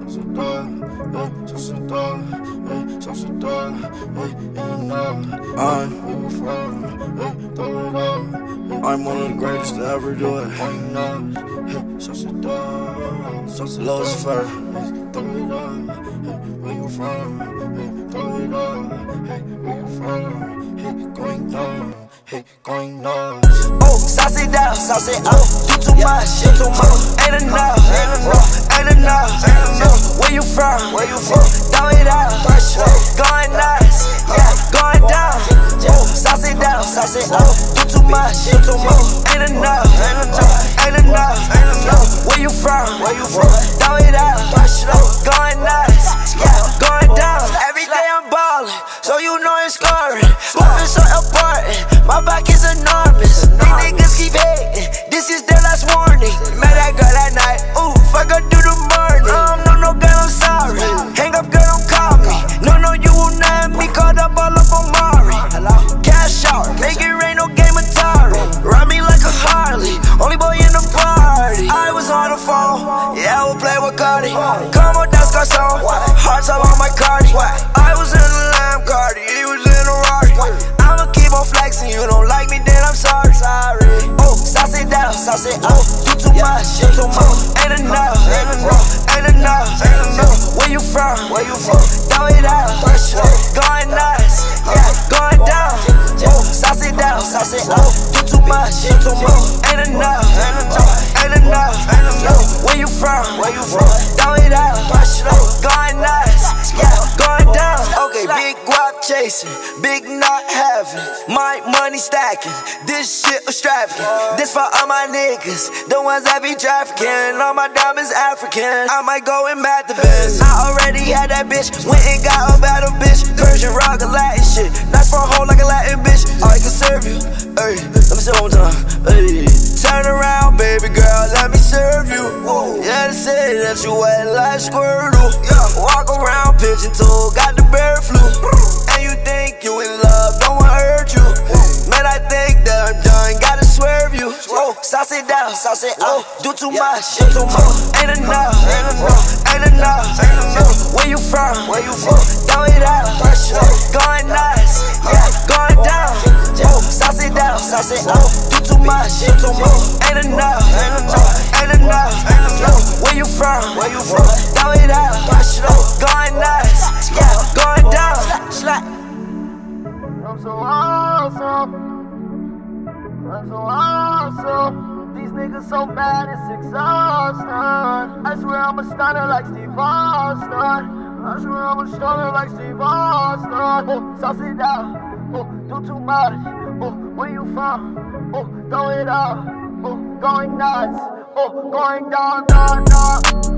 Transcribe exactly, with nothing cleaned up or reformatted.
I'm one of the greatest to ever do it. Lucifer. Where you from? Throw it up. Where you from? Going down. Going down. Oh, sauce it down, sauce it up. Do too much, do too much. Ain't enough, ain't enough, ain't enough. Where you from? Where you from? Throw it out. Going nuts, yeah, going down. Oh, sauce it down, sauce it up. Do too much, do too much. Ain't enough, ain't enough, ain't enough, ain't enough. Where you from? Where you from? Throw it out. Going nuts, yeah, going down. Every day I'm ballin', so you know it's scoring. Moving so important, my back is enormous. These niggas keep hating, this is their last warning. Met that girl at night, ooh, fuck her through the morning. Um, no, no, girl, I'm sorry. Hang up, girl, don't call me. No, no, you will not have me caught up all up on Mari. Cash out, make it rain, no game Atari. Ride me like a Harley, only boy in the party. I was on the phone, yeah, I will play with Cardi. Come on, that's Garcon, hearts all on my Cardi. I was in the Lamb Cardi, he was in a Rari. I'ma keep on flexing, you don't like me, then I'm sorry. Sorry. Oh, sauce it down, sauce it up. Do too much, do too much. Ain't enough, ain't enough, ain't enough, ain't enough. Where you from? Where you from? Throw it out. Going nuts, yeah, going down. Oh, sauce it down, sauce it up. Do too much, do too much. Ain't enough, ain't enough, ain't enough, ain't enough. Where you from? Where you from? Throw it out. Going nuts, yeah, going down. Okay, big guap chasing, big not having, my money stacking. This shit was extravagant. This for all my niggas, the ones that be trafficking. All my diamonds African. I might go and mad the best. I already had that bitch, went and got a battle bitch. Persian rock a Latin shit, nice for a hoe like a Latin bitch. I can serve you, hey, let me say it one more time. Hey, turn around, baby girl, let me serve you. Whoa. Yeah, they say that you wet like Squirtle. Yeah. Walk around pigeon toe, got the bird flu. And you think you in love, don't wanna hurt you. Man, I think that I'm done, gotta swerve you. Oh, sauce it down, sauce it up. Do too much, do too much. Ain't enough, ain't enough, ain't enough, ain't enough. Where you from? Where you from? Throw it out. Going nuts, yeah, going down. Oh, sauce it down, sauce it up. Do too much, do too much. Ain't enough, ain't enough, ain't enough, ain't enough. Where you from? Where you from? Throw it out. Going nuts, yeah, going down. I'm so awesome. I'm so awesome. These niggas so bad, it's exhausting. I swear I'm a stunner like Steve Austin. I swear I'm a stunner like Steve Austin. Oh, sauce it down. Oh, do too much. Oh, where you from? Oh, throw it up. Oh, going nuts. Oh, going down, down, down.